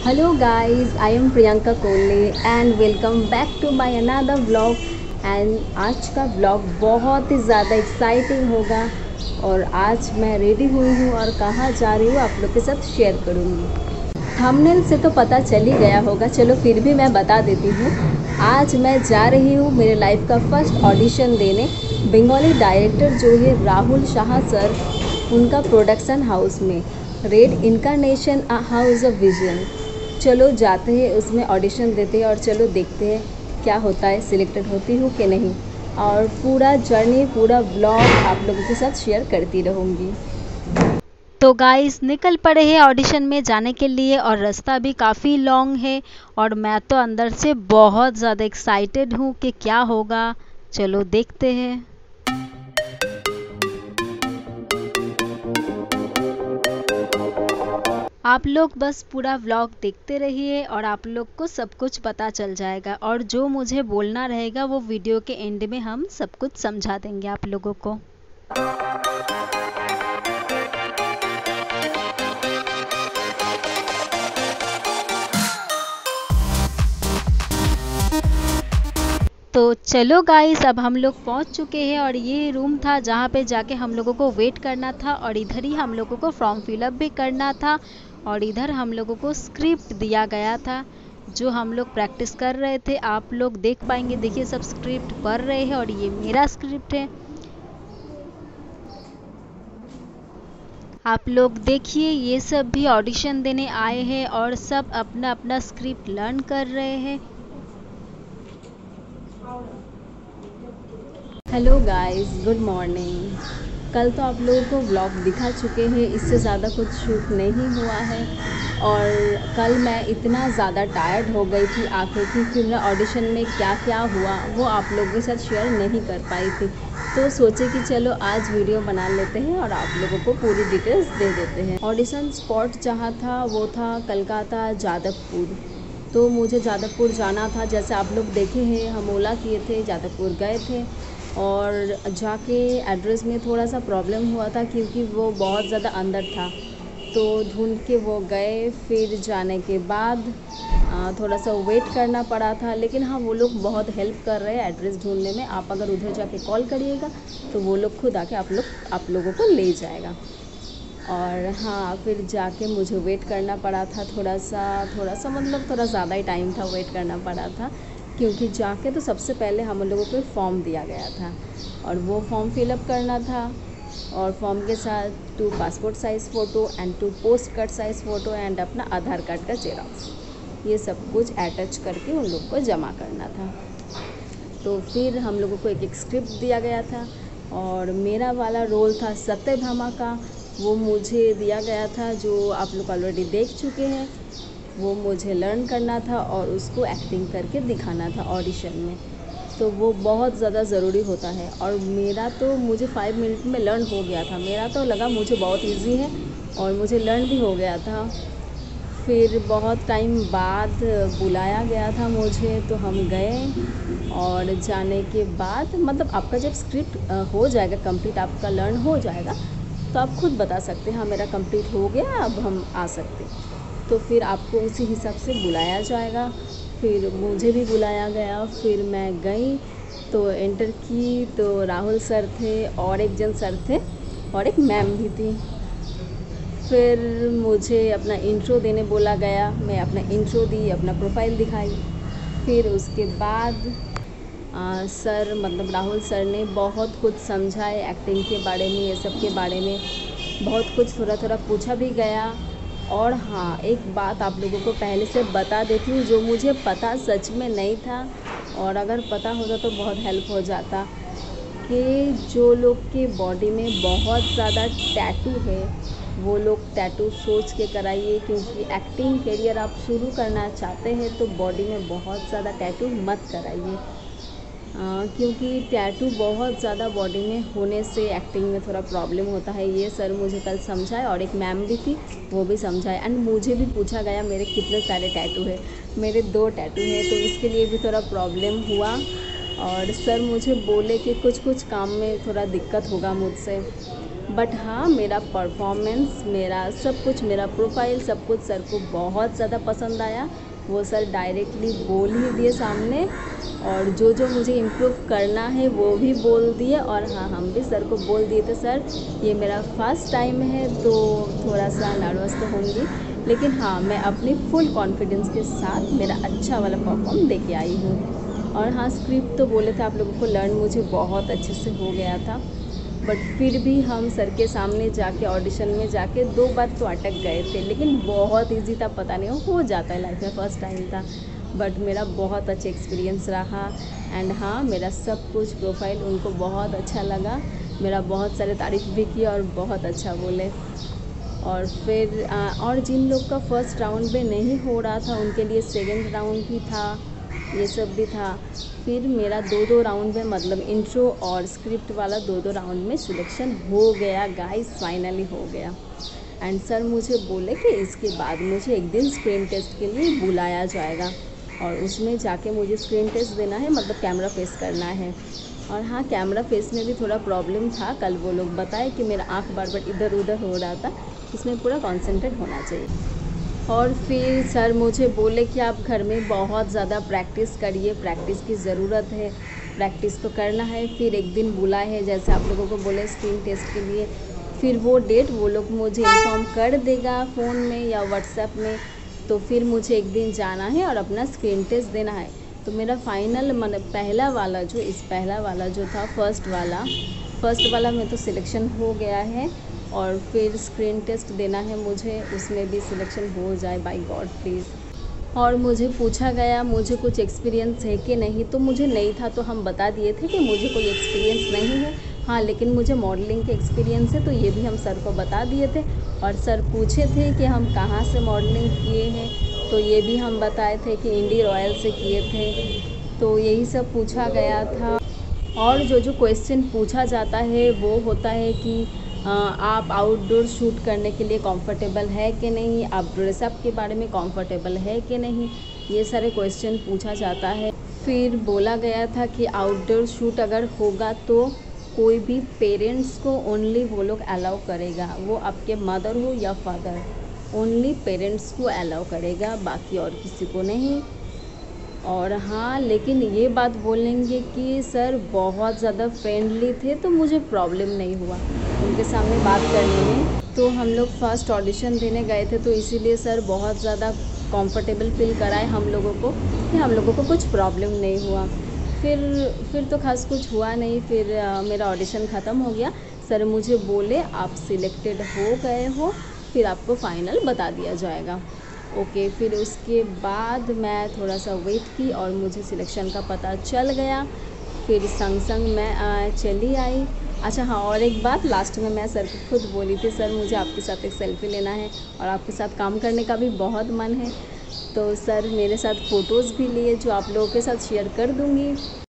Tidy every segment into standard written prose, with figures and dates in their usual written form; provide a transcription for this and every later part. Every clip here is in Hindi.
Hello guys, I am Priyanka Kole and welcome back to my another vlog। And आज का व्लॉग बहुत ही ज़्यादा एक्साइटिंग होगा और आज मैं रेडी हुई हूँ और कहाँ जा रही हूँ आप लोग के साथ शेयर करूँगी। थंबनेल से तो पता चल ही गया होगा, चलो फिर भी मैं बता देती हूँ। आज मैं जा रही हूँ मेरे लाइफ का फर्स्ट ऑडिशन देने बंगाली डायरेक्टर जो है राहुल शाह सर, उनका प्रोडक्शन हाउस में red incarnation house of vision. चलो जाते हैं, उसमें ऑडिशन देते हैं और चलो देखते हैं क्या होता है, सिलेक्टेड होती हूँ कि नहीं। और पूरा जर्नी, पूरा ब्लॉग आप लोगों के साथ शेयर करती रहूँगी। तो गाइस निकल पड़े हैं ऑडिशन में जाने के लिए और रास्ता भी काफ़ी लॉन्ग है और मैं तो अंदर से बहुत ज़्यादा एक्साइटेड हूँ कि क्या होगा। चलो देखते हैं। आप लोग बस पूरा व्लॉग देखते रहिए और आप लोग को सब कुछ पता चल जाएगा और जो मुझे बोलना रहेगा वो वीडियो के एंड में हम सब कुछ समझा देंगे आप लोगों को। तो चलो गाइस, अब हम लोग पहुंच चुके हैं और ये रूम था जहाँ पे जाके हम लोगों को वेट करना था और इधर ही हम लोगों को फॉर्म फिलअप भी करना था और इधर हम लोगों को स्क्रिप्ट दिया गया था जो हम लोग प्रैक्टिस कर रहे थे। आप लोग देख पाएंगे, देखिए सब स्क्रिप्ट पढ़ रहे हैं और ये मेरा स्क्रिप्ट है। आप लोग देखिए, ये सब भी ऑडिशन देने आए हैं और सब अपना अपना स्क्रिप्ट लर्न कर रहे हैं। Hello guys, good morning. कल तो आप लोगों को व्लॉग दिखा चुके हैं, इससे ज़्यादा कुछ शूट नहीं हुआ है और कल मैं इतना ज़्यादा टायर्ड हो गई थी आके कि फिर मैं ऑडिशन में क्या क्या हुआ वो आप लोगों के साथ शेयर नहीं कर पाई थी। तो सोचे कि चलो आज वीडियो बना लेते हैं और आप लोगों को पूरी डिटेल्स दे देते हैं। ऑडिशन स्पॉट जहाँ था वो था कलकत्ता जादवपुर। तो मुझे जादवपुर जाना था, जैसे आप लोग देखे हैं हम ओला किए थे, जादवपुर गए थे और जाके एड्रेस में थोड़ा सा प्रॉब्लम हुआ था क्योंकि वो बहुत ज़्यादा अंदर था, तो ढूंढ के वो गए। फिर जाने के बाद थोड़ा सा वेट करना पड़ा था, लेकिन हाँ वो लोग बहुत हेल्प कर रहे हैं एड्रेस ढूंढने में। आप अगर उधर जाके कॉल करिएगा तो वो लोग खुद आके आप लोगों को ले जाएगा। और हाँ फिर जाके मुझे वेट करना पड़ा था, थोड़ा सा मतलब थोड़ा ज़्यादा ही टाइम था वेट करना पड़ा था क्योंकि जाके तो सबसे पहले हम लोगों को फॉर्म दिया गया था और वो फॉर्म फिलअप करना था और फॉर्म के साथ 2 passport size photo and 2 post card size photo and अपना आधार कार्ड का जेरॉक्स, ये सब कुछ अटैच करके उन लोग को जमा करना था। तो फिर हम लोगों को एक स्क्रिप्ट दिया गया था और मेरा वाला रोल था सत्यभामा का। वो मुझे दिया गया था जो आप लोग ऑलरेडी देख चुके हैं। वो मुझे लर्न करना था और उसको एक्टिंग करके दिखाना था ऑडिशन में। तो वो बहुत ज़्यादा ज़रूरी होता है और मेरा तो मुझे 5 मिनट में लर्न हो गया था। मेरा तो लगा मुझे बहुत इजी है और मुझे लर्न भी हो गया था। फिर बहुत टाइम बाद बुलाया गया था मुझे, तो हम गए और जाने के बाद मतलब आपका जब स्क्रिप्ट हो जाएगा कंप्लीट, आपका लर्न हो जाएगा तो आप खुद बता सकते हैं हाँ मेरा कंप्लीट हो गया, अब हम आ सकते। तो फिर आपको उसी हिसाब से बुलाया जाएगा। फिर मुझे भी बुलाया गया, फिर मैं गई तो एंटर की तो राहुल सर थे और एक जन सर थे और एक मैम भी थी। फिर मुझे अपना इंट्रो देने बोला गया, मैं अपना इंट्रो दी, अपना प्रोफाइल दिखाई। फिर उसके बाद सर मतलब राहुल सर ने बहुत कुछ समझाए एक्टिंग के बारे में, ये सब के बारे में बहुत कुछ थोड़ा थोड़ा पूछा भी गया। और हाँ एक बात आप लोगों को पहले से बता देती हूँ जो मुझे पता सच में नहीं था और अगर पता होता तो बहुत हेल्प हो जाता, कि जो लोग के बॉडी में बहुत ज़्यादा टैटू है वो लोग टैटू सोच के कराइए, क्योंकि एक्टिंग करियर आप शुरू करना चाहते हैं तो बॉडी में बहुत ज़्यादा टैटू मत कराइए। क्योंकि टैटू बहुत ज़्यादा बॉडी में होने से एक्टिंग में थोड़ा प्रॉब्लम होता है। ये सर मुझे कल समझाए और एक मैम भी थी वो भी समझाए। एंड मुझे भी पूछा गया मेरे कितने सारे टैटू है, मेरे 2 टैटू हैं, तो इसके लिए भी थोड़ा प्रॉब्लम हुआ। और सर मुझे बोले कि कुछ कुछ काम में थोड़ा दिक्कत होगा मुझसे, बट हाँ, मेरा परफॉर्मेंस, मेरा सब कुछ, मेरा प्रोफाइल सब कुछ सर को बहुत ज़्यादा पसंद आया। वो सर डायरेक्टली बोल ही दिए सामने, और जो जो मुझे इम्प्रूव करना है वो भी बोल दिए। और हाँ, हम भी सर को बोल दिए थे सर ये मेरा फर्स्ट टाइम है तो थोड़ा सा नर्वस तो होंगी, लेकिन हाँ, मैं अपनी फुल कॉन्फिडेंस के साथ मेरा अच्छा वाला परफॉर्म दे के आई हूँ। और हाँ, स्क्रिप्ट तो बोले थे आप लोगों को लर्न मुझे बहुत अच्छे से हो गया था, बट फिर भी हम सर के सामने जाके ऑडिशन में जाके 2 बार तो अटक गए थे, लेकिन बहुत इजी था, पता नहीं हो जाता है, लाइफ में फ़र्स्ट टाइम था। बट मेरा बहुत अच्छा एक्सपीरियंस रहा। एंड हाँ, मेरा सब कुछ प्रोफाइल उनको बहुत अच्छा लगा, मेरा बहुत सारे तारीफ़ भी किया और बहुत अच्छा बोले। और फिर और जिन लोग का फर्स्ट राउंड में नहीं हो रहा था उनके लिए सेकंड राउंड भी था, ये सब भी था। फिर मेरा 2-2 राउंड में, मतलब इंट्रो और स्क्रिप्ट वाला 2-2 राउंड में सिलेक्शन हो गया गाइस, फाइनली हो गया। एंड सर मुझे बोले कि इसके बाद मुझे एक दिन स्क्रीन टेस्ट के लिए बुलाया जाएगा और उसमें जाके मुझे स्क्रीन टेस्ट देना है, मतलब कैमरा फेस करना है। और हाँ, कैमरा फेस में भी थोड़ा प्रॉब्लम था, कल वो लोग बताए कि मेरा आँख बार बार इधर उधर हो रहा था, इसमें पूरा कॉन्सेंट्रेट होना चाहिए। और फिर सर मुझे बोले कि आप घर में बहुत ज़्यादा प्रैक्टिस करिए, प्रैक्टिस की ज़रूरत है, प्रैक्टिस तो करना है। फिर एक दिन बुलाए हैं, जैसे आप लोगों को बोले स्क्रीन टेस्ट के लिए, फिर वो डेट वो लोग मुझे इन्फॉर्म कर देगा फ़ोन में या व्हाट्सएप में, तो फिर मुझे एक दिन जाना है और अपना स्क्रीन टेस्ट देना है। तो मेरा फाइनल पहला वाला जो था फर्स्ट वाला में तो सिलेक्शन हो गया है, और फिर स्क्रीन टेस्ट देना है मुझे, उसमें भी सिलेक्शन हो जाए बाय गॉड प्लीज़। और मुझे पूछा गया मुझे कुछ एक्सपीरियंस है कि नहीं, तो मुझे नहीं था, तो हम बता दिए थे कि मुझे कोई एक्सपीरियंस नहीं है। हाँ, लेकिन मुझे मॉडलिंग के एक्सपीरियंस है, तो ये भी हम सर को बता दिए थे। और सर पूछे थे कि हम कहाँ से मॉडलिंग किए हैं, तो ये भी हम बताए थे कि इंडी रॉयल से किए थे। तो यही सब पूछा गया था। और जो जो क्वेश्चन पूछा जाता है वो होता है कि आप आउटडोर शूट करने के लिए कंफर्टेबल है कि नहीं, आप ड्रेसअप के बारे में कंफर्टेबल है कि नहीं, ये सारे क्वेश्चन पूछा जाता है। फिर बोला गया था कि आउटडोर शूट अगर होगा तो कोई भी पेरेंट्स को ओनली वो लोग अलाउ करेगा, वो आपके मदर हो या फादर, ओनली पेरेंट्स को अलाउ करेगा, बाकी और किसी को नहीं। और हाँ, लेकिन ये बात बोलेंगे कि सर बहुत ज़्यादा फ्रेंडली थे, तो मुझे प्रॉब्लम नहीं हुआ उनके सामने बात करने में। तो हम लोग फर्स्ट ऑडिशन देने गए थे, तो इसीलिए सर बहुत ज़्यादा कंफर्टेबल फील कराए हम लोगों को कि हम लोगों को कुछ प्रॉब्लम नहीं हुआ। फिर तो खास कुछ हुआ नहीं। फिर मेरा ऑडिशन ख़त्म हो गया। सर मुझे बोले आप सिलेक्टेड हो गए हो, फिर आपको फाइनल बता दिया जाएगा। ओके, फिर उसके बाद मैं थोड़ा सा वेट की और मुझे सिलेक्शन का पता चल गया। फिर संग संग मैं चली आई। अच्छा हाँ, और एक बात लास्ट में मैं सर को खुद बोली थी, सर मुझे आपके साथ एक सेल्फ़ी लेना है और आपके साथ काम करने का भी बहुत मन है। तो सर मेरे साथ फ़ोटोज़ भी लिए जो आप लोगों के साथ शेयर कर दूँगी।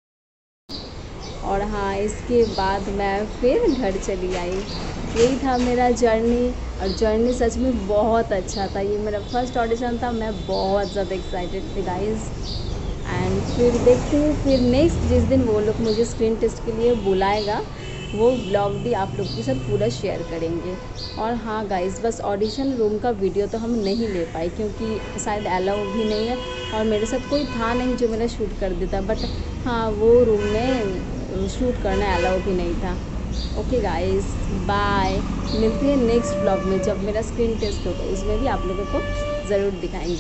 और हाँ, इसके बाद मैं फिर घर चली आई। यही था मेरा जर्नी, और जर्नी सच में बहुत अच्छा था। ये मेरा फर्स्ट ऑडिशन था, मैं बहुत ज़्यादा एक्साइटेड थी गाइज़। एंड फिर देखते हैं, फिर नेक्स्ट जिस दिन वो लोग मुझे स्क्रीन टेस्ट के लिए बुलाएगा वो ब्लॉग भी आप लोग के साथ पूरा शेयर करेंगे। और हाँ गाइज़, बस ऑडिशन रूम का वीडियो तो हम नहीं ले पाए क्योंकि शायद अलाउ भी नहीं है, और मेरे साथ कोई था नहीं जो मेरा शूट कर देता। बट हाँ, वो रूम में शूट करना अलाउ भी नहीं था। Okay guys, bye. मिलते हैं नेक्स्ट ब्लॉग में, जब मेरा स्क्रीन टेस्ट होगा उसमें भी आप लोगों को ज़रूर दिखाएंगे।